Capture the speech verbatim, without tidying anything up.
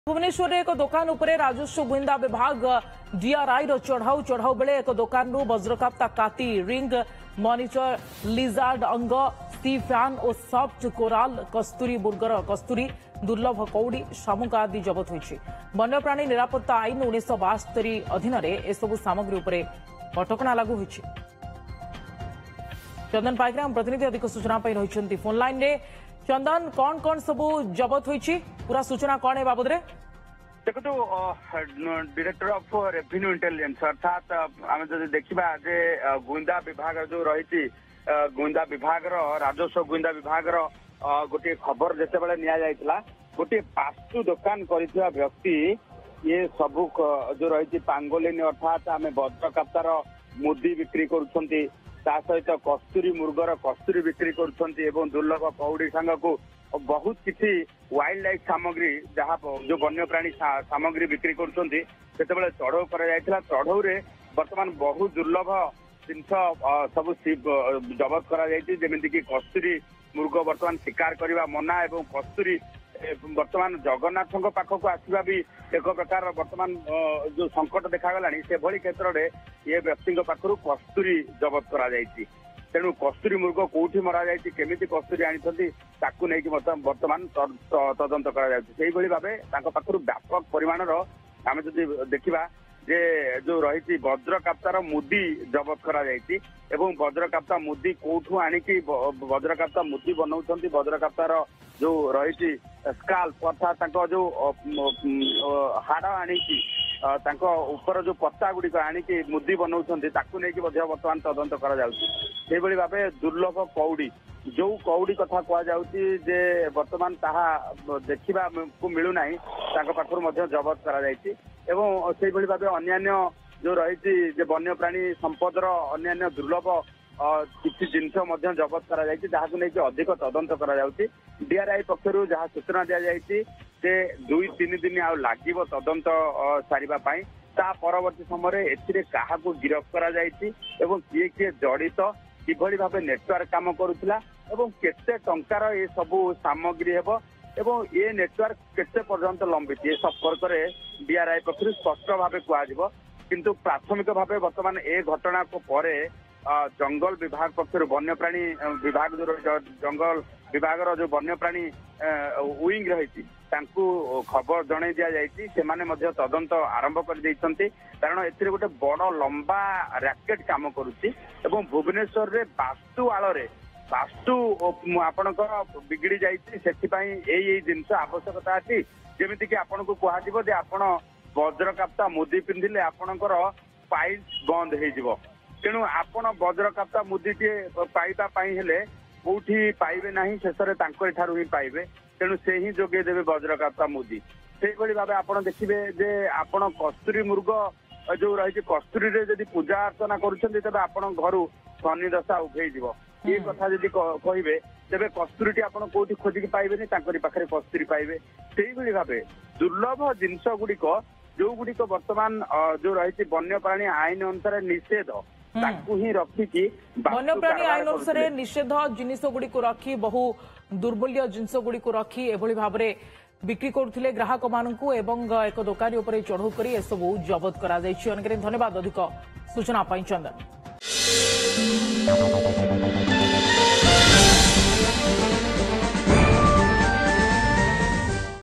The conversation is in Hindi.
भुवनेश्वर एक दुकान उपरे राजस्व गुइंदा विभाग डीआरआई रो चढ़ाऊ चढ़ाऊ बेले एक दुकान रु वज्रकाप्ता काती रिंग मॉनिटर लिजार्ड अंग सी फैन और सॉफ्ट कोराल कस्तूरी बुर्गर कस्तूरी दुर्लभ कौड़ी शामुक आदि जबत होइछि। वन्यप्राणी निरापत्ता आईन उन्नीस बास्तरी अधीन एसबू सामग्री उपरे कटकणा लागू होइछि। चंदन पाइकरा प्रतिनिधि अधिक सूचना रही फोन लाइन रे। चंदन कौन कौन सबू जबत होइछि पूरा सूचना कौन है बाबद रे? देखो डायरेक्टर ऑफ रेवेन्यू इंटेलिजेंस अर्थात आम जो देखा जे गुइंदा विभाग जो रही गुइंदा विभाग राजस्व गुइंदा विभाग गोटे खबर जिते निया गोटे पास्तु दुकान कर व्यक्ति ये सबू जो रही पांगोलिन अर्थात आम वज्रकाप्तार मुदी बिक्री करुछंती ता सहित कस्तूरी मुर्गर कस्तूरी बिक्री करुछंती दुर्लभ कौड़ी सांग को बहुत किसी वाइल्ड लाइफ सामग्री जहाँ जो वन्यप्राणी सामग्री बिक्री करुछंती सेतेबेले चढ़ऊ करा चढ़ऊ रे वर्तमान बहुत दुर्लभ जिनस सब जबत करा जेमिति कि कस्तूरी मुर्ग वर्तमान शिकार करने मना एवं कस्तूरी वर्तमान जगन्नाथ पाखक आसवा भी एक प्रकार वर्तमान जो संकट देखा से भली क्षेत्र में ये व्यक्ति पाखु कस्तूरी जबत करा तेणु कस्तूरी मुर्ग कौटी मरा केमी कस्तूरी आनी वर्तमान तदंत कर भाव व्यापक परिमाण आम जो देखा जे जो रही वज्रकाप्तार मुदी जबत करा एवं वज्रकाप्ता मुदी कौठू आणिकी वज्रकाप्ता मुदी बनाऊँ वज्रकाप्तार जो रही स्काल्प अर्थात जो हाड़ आणिकी ऊपर जो पत्ता गुड़िक आणिकी मुदी बनाऊँ वर्तमान तदंत कर भाव दुर्लभ कौड़ी जो कौड़ी कथा कह वर्तमान ताहा देखा को मिलूना पाखर जबत कर भाव अन्य जो रही वन्यप्राणी संपदर अन्य दुर्लभ किसी जिनस जबत कर अधिक तदंत कर डीआरआई पक्षर जहाँ सूचना दि जाए दुई तीन दिन आ लगे तदंत सारे ता परवर्ती समय ए क्या गिरफ कर किए किए जड़ित किभली भाव नेटवर्क काम करुला केते टंकार ये सबू सामग्री हेब एवं ये नेटवर्क केते पर्यंत लंबित ये संपर्क में डीआरआई पक्ष स्पष्ट भाव कह किंतु प्राथमिक भाव वर्तमान ए घटना को परे जंगल विभाग पक्षर वन्यप्राणी विभाग जो जंगल विभाग जो वन्यप्राणी विंग रही खबर जन दि जाने तदंत आरंभ कर कारण ए गोटे बड़ लंबा रैकेट काम करुच्ची भुवनेश्वर रे वास्तु आड़ वास्तु आपणकर बिगड़ी जाई जिनस आवश्यकता अच्छी जमीती कि आपन को कह आपण वज्रकाप्ता मुदी पिंधिले आपणकर पाइल्स बंद हो तेणु आपण वज्रकाप्ता मुदी टे पाइबा हेले कौटी पाइबे ना शेष ही पाइबे तेणु से ही जोगे देवे वज्रकाप्ता मुदी से भाव आप देखिए जे आपण कस्तूरी मुर्ग जो रही कस्तूरी रे जदि पूजा अर्चना करुँच आपण घर शनि दशा उभे ये कथा जदि कहे तेरे कस्तूरी टी आपड़ कौटी खोजिक पाइबे पाखे कस्तूरी पाइबे से भाव दुर्लभ जिनस गुड़िक जो गुड़िक वर्तमान जो रही वन्यप्राणी आईन अनुसार निषेध ही रखिकी वन्यप्राणी आईन अनुसार निषेध जिनिस गुड़िक रखी बहु दुर्बल्य जिनस गुड़िक रखी एभली भाव में बिक्री करुले ग्राहक मानू एवं एक दुकानी उपर चढ़ऊ कर एसबू जबत कर धन्यवाद अधिक सूचना चंदन।